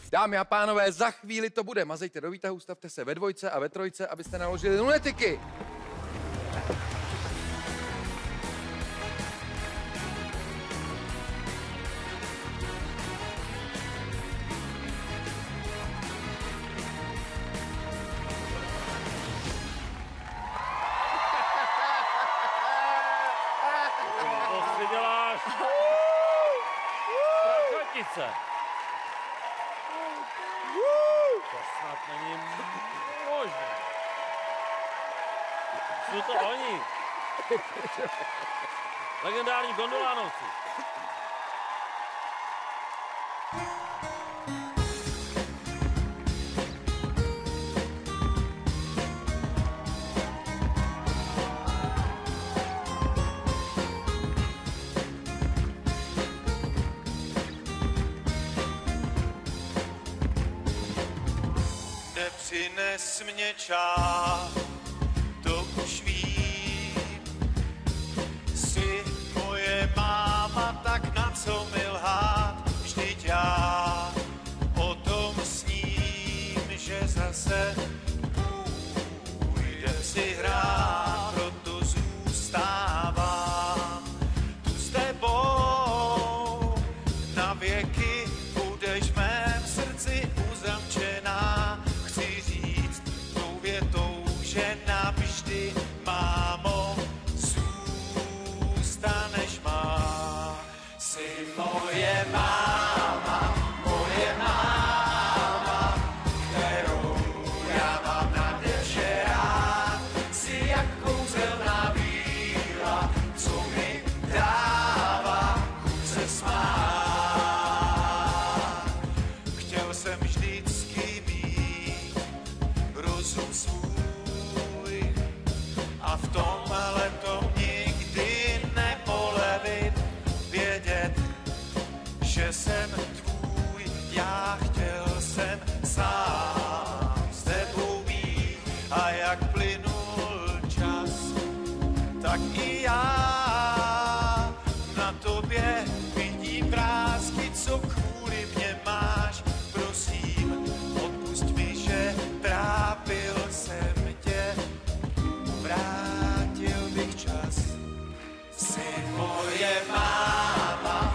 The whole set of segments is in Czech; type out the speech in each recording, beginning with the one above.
Dámy a pánové, za chvíli to bude. Mazejte do výtahu, stavte se ve dvojce a ve trojce, abyste naložili lunetiky. Co si děláš? Prachotice. To snad není možné. Jsou to oni. Legendární gondolánovci. Nepřines mě čas, to už vím. Jsi moje máma, tak na co mi lhát? Vždyť já o tom sním, že zase půjdem si hrát, proto zůstávám tu s tebou. Na věky budeš v mém srdci uzamčená. Chci říct tou větou, že navždy, mámo, zůstaneš má. Jsi moje máma, kterou já mám nade vše rád. Jsi jak kouzelná víla, co mi dává chuť se smát. Chtěl jsem vždycky mít rozum svůj a v tomhle to nikdy nepolevit, vědět, že jsem tvůj, já chtěl jsem sám s tebou být a jak plynul čas, tak i já na tobě vidím vrásky, co kvůli mě máš. Prosím, odpusť mi, že trápil jsem tě, vrátil bych čas. Jsi moje máma,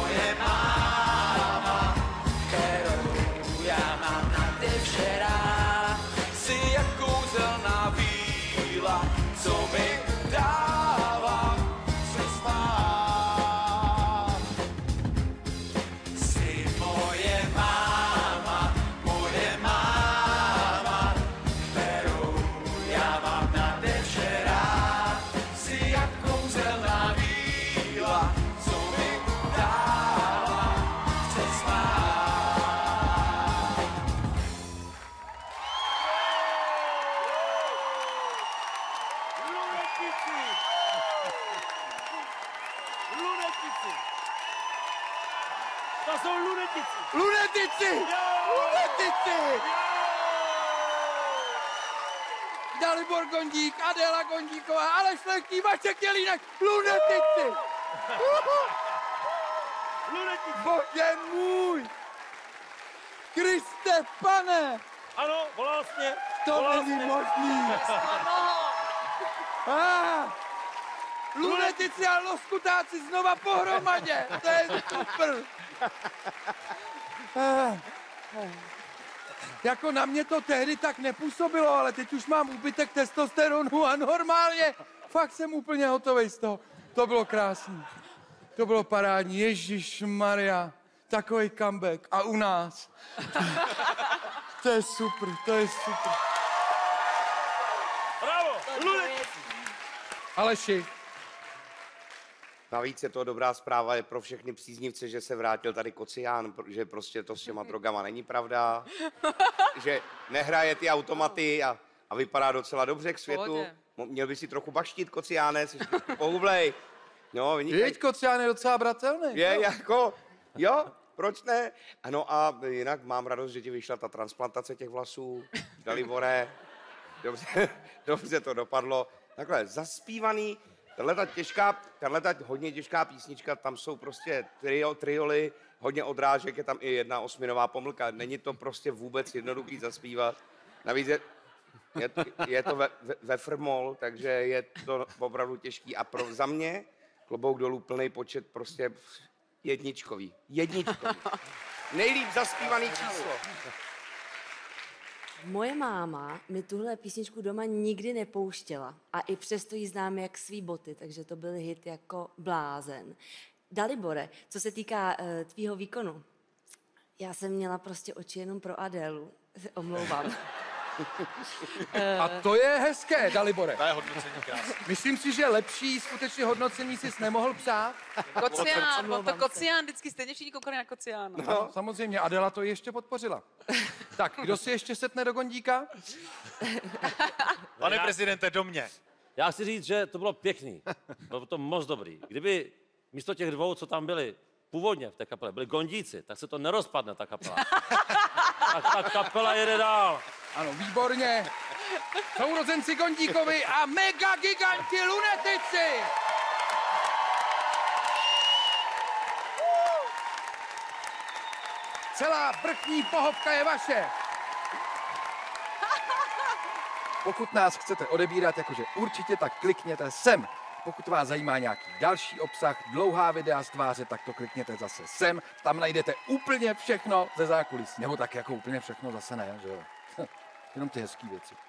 kterou já mám nade vše rád. Jsi jak kouzelná víla, co mi dává se smát. Jsi moje máma, kterou já mám nade vše rád. Jsi jak kouzelná víla, co mi dává se smát. Lunetici. Lunetici. To jsou lunetici. Lunetici! Lunetici! Dalibor Gondík, Adéla Gondíková, Aleš Lechtý, Vašek Jelínek, lunetici! Lunetici. Bože můj! Kriste pane! Ano, volal jsi mě. To Volal není jsi mě. možný! Lunetici a loskutáci znova pohromadě! To je super! Jako na mě to tehdy tak nepůsobilo, ale teď už mám úbytek testosteronu a normálně fakt jsem úplně hotovej z toho. To bylo krásný. To bylo parádní. Ježišmarja. Takový comeback. A u nás. To je super, to je super. Bravo, lunetici. Aleši. Navíc je to dobrá zpráva je pro všechny příznivce, že se vrátil tady Kocián, protože prostě to s těma drogama není pravda, že nehraje ty automaty a vypadá docela dobře k světu. Měl by si trochu baštit, Kociáne, jsi trošku pohublej. No, Víď, Kocián je docela bratelný. Je, jako, jo, proč ne? Ano a jinak mám radost, že ti vyšla ta transplantace těch vlasů, Dalibore, dobře to dopadlo. Takhle, zaspívaný, tato hodně těžká písnička, tam jsou prostě trioly, hodně odrážek, je tam i jedna osminová pomlka. Není to prostě vůbec jednoduchý zaspívat. Navíc je to ve frmol, takže je to opravdu těžký. A za mě klobouk dolů plný počet prostě jedničkový. Nejlíp zaspívaný číslo. Moje máma mi tuhle písničku doma nikdy nepouštěla a i přesto ji znám jak svý boty, takže to byl hit jako blázen. Dalibore, co se týká tvýho výkonu, já jsem měla prostě oči jenom pro Adélu, omlouvám. A to je hezké, Dalibore. To je hodnocení krásné. Myslím si, že lepší skutečně hodnocení jsi nemohl psát. Kocián, byl to Kocián, vždycky stejně všichni koukali na Kociána. No, samozřejmě, Adela to ještě podpořila. Tak, kdo si ještě setne do gondíka? Pane prezidente, do mě. Já chci říct, že to bylo pěkný. Bylo to moc dobrý. Kdyby místo těch dvou, co tam byli původně v té kapele, byli gondíci, tak se to nerozpadne, ta kapela. Tak ta kapela jede dál. Ano, výborně. Sourozenci Gondíkovi a mega giganti lunetici. Celá vrchní pohovka je vaše. Pokud nás chcete odebírat, jakože určitě, tak klikněte sem. Pokud vás zajímá nějaký další obsah, dlouhá videa z tváře, tak to klikněte zase sem. Tam najdete úplně všechno ze zákulisí. Nebo tak jako úplně všechno zase ne, že jo. Jenom ty hezký věci.